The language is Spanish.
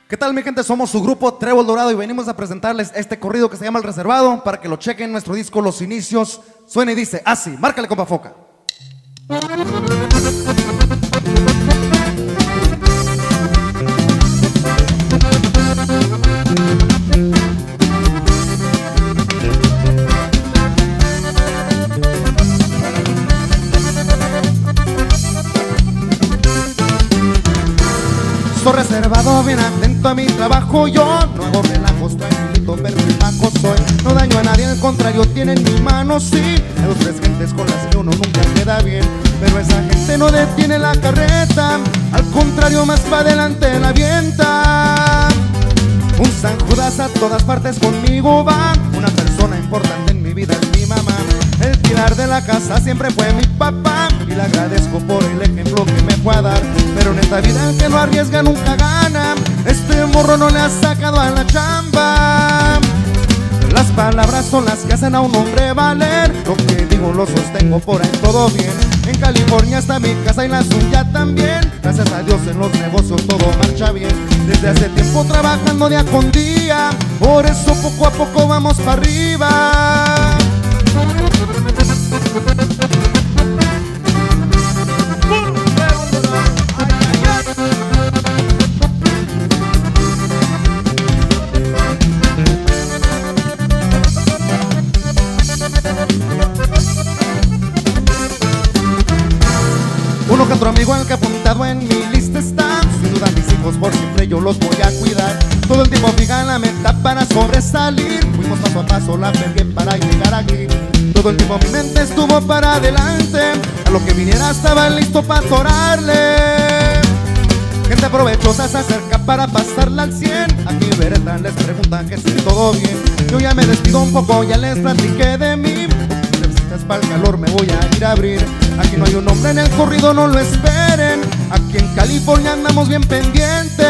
¿Qué tal, mi gente? Somos su grupo Trébol Dorado y venimos a presentarles este corrido que se llama El Reservado para que lo chequen en nuestro disco Los Inicios. Suena y dice así, márcale, compa Foca. Soy reservado, bien atento a mi trabajo. Yo no hago relajos, tranquilito, pero bajo soy. No daño a nadie, al contrario, tiene en mi mano, sí. Hay dos, tres gentes con las que uno nunca queda bien, pero esa gente no detiene la carreta. Al contrario, más para adelante la avienta. Un San Judas a todas partes conmigo va. Una persona importante en mi vida es mi mamá. El pilar de la casa siempre fue mi papá y le agradezco por el ejemplo que me fue a dar. Pero en esta vida el que no arriesga nunca gana. Este morro no le ha sacado a la chamba. Las palabras son las que hacen a un hombre valer. Lo que digo lo sostengo, por ahí todo bien. En California está mi casa y la suya también. Gracias a Dios en los negocios todo marcha bien. Desde hace tiempo trabajando día con día, por eso poco a poco vamos para arriba. Uno que otro amigo al que apuntado en mi lista está. Sin duda mis hijos por siempre yo los voy a cuidar. Todo el tiempo fija en la meta para sobresalir. Fuimos paso a paso la fe bien para llegar aquí. Todo el tiempo mi mente estuvo para adelante. A lo que viniera estaba listo para atorarle. Gente provechosa se acerca para pasarla al 100. Aquí vereta les preguntan que si todo bien. Yo ya me despido un poco, ya les platiqué de mí. Para el calor me voy a ir a abrir. Aquí no hay un hombre en el corrido, no lo esperen. Aquí en California andamos bien pendientes.